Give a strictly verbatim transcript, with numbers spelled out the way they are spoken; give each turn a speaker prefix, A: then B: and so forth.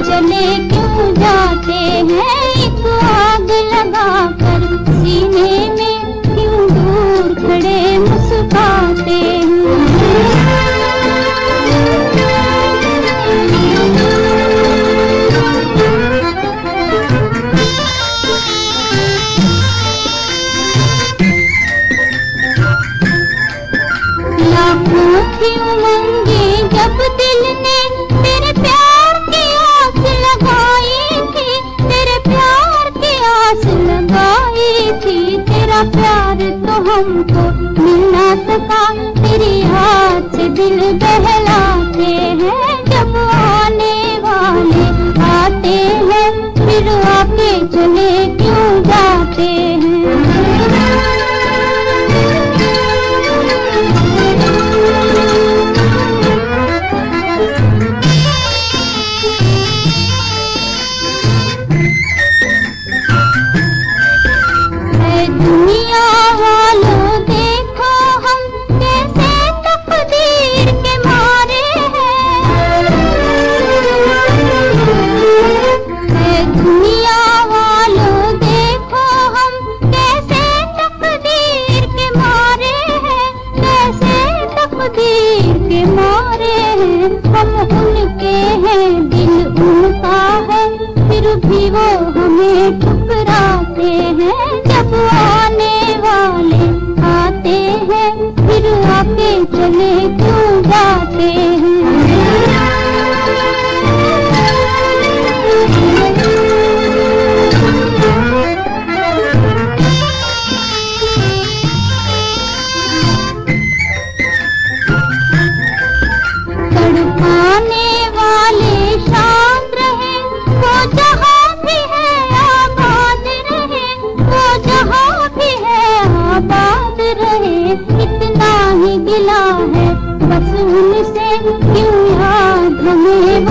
A: चले क्यों जाते हैं, एक आग लगा कर सीने में क्यों दूर खड़े मुस्कुराते हैं। लाखों की उमंगे जब दिल ने तेरे प्यार की आस लगाई थी, तेरे प्यार की आस लगाई थी। तेरा प्यार तो हमको मिल ना सका, तेरी याद से दिल बहलाते हैं। जब आने वाले आते हैं फिर आके चले क्यों जाते हैं। दुनिया वालों देखो हम कैसे तकदीर के मारे हैं। दुनिया वालों देखो हम कैसे तकदीर के मारे हैं, कैसे तकदीर के मारे हैं। हम उनके हैं दिल उनका है, फिर भी वो हमें ठुकराते हैं। जब आने वाले आते हैं फिर आके चले क्यों जाते हैं। तड़पाने वाले शांत रहे, वो जहाँ भी है आबाद रहे, वो जहाँ भी है आबाद रहे। इतना ही गिला है बस उनसे, क्यों याद हमें